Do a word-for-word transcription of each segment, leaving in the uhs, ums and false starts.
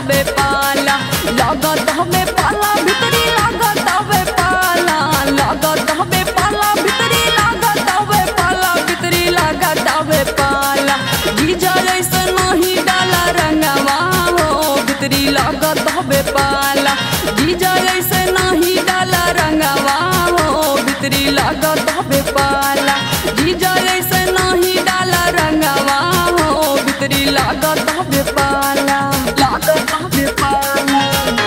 हवे पाला, लागत हवे पाला भितरी लागत हवे पाला, लागत हवे पाला भितरी लागत हवे पाला, भितरी लागत हवे पाला। जीजा जैसे नहीं डाला रंगवा हो, भितरी लागत हवे पाला, जीजा जैसे नहीं डाला रंगवा हो, भितरी लागत हवे पाला, जीजा जैसे नहीं डाला रंगवा हो, भितरी लागत हवे पाला, लागत हवे पाला।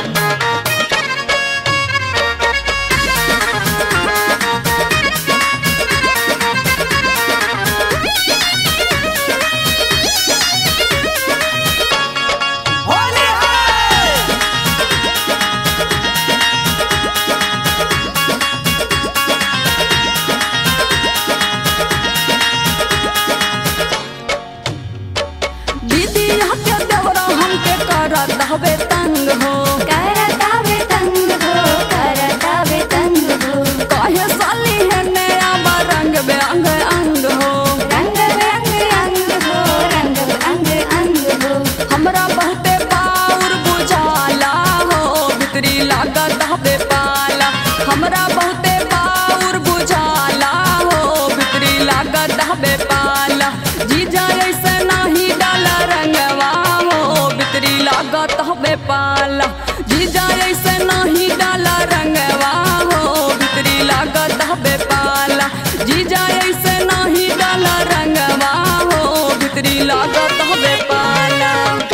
करत हवे तंग हो, करत हवे तंग हो, करत हवे तंग हो। काहे साली है नया बा रंग बेअंग अंग हो, रंग बेअंग अंग हो, रंग बेअंग अंग हो। हमरा बहुते बाउर बुझाला हो, भितरी लागत हवे पाला, हमरा बहुते बाउर बुझाला हो, भितरी लागत हवे पाला। जीजा ऐसे नहीं डाला रंगवा हो, भितरी लागत हवे पाला, जीजा ऐसे नहीं डाला रंगवा हो, भितरी लागत हवे पाला, जीजा ऐसे नहीं डाला रंगवा हो, भितरी लागत हवे पाला।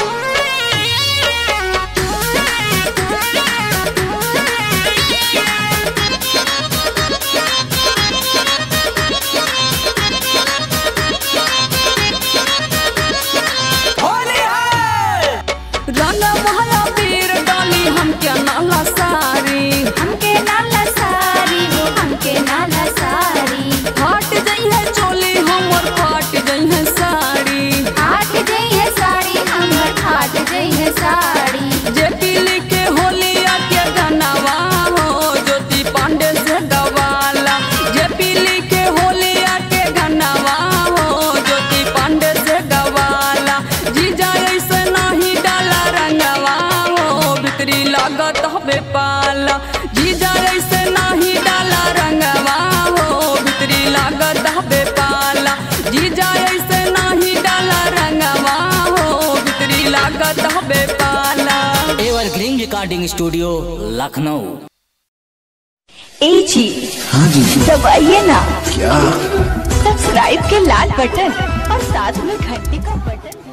रंग महला पीर डाली हमके नाला सारी, हमके नाला सारी हो, हमके नाला सारी। फाट जई है चोली हमर फाट जई है साड़ी, फाट जई है साड़ी हमर, फाट जई है साड़ी। जे पीली के होलिया के गनवा हो, ज्योति पांडे से गवाला, जे पीली के होलिया के गनवा हो, ज्योति पांडे से गवाला। जीजा ऐसे नहीं डाला रंगवा हो, भितरी लागत हवे पाला, जीजा ऐसे नहीं डाला रंगवा हो, भितरी लागत हवे पाला, जीजा ऐसे नहीं डाला रंगवा हो, भितरी लागत हवे पाला। Evergreen recording studio Lucknow. ए जी हाँ जी दबाइए ना क्या? सब्सक्राइब के लाल बटन और साथ में घंटी का बटन।